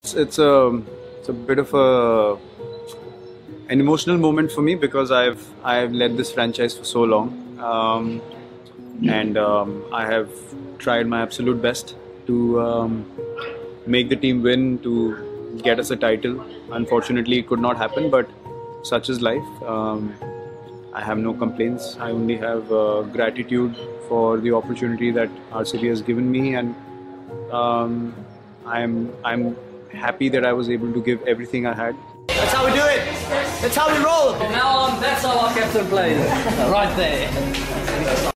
It's a bit of an emotional moment for me because I've led this franchise for so long, and I have tried my absolute best to make the team win, to get us a title. Unfortunately, it could not happen, but such is life. I have no complaints. I only have gratitude for the opportunity that RCB has given me, and I'm happy that I was able to give everything I had. That's how we do it. That's how we roll. From now on, that's how our captain plays. Right there.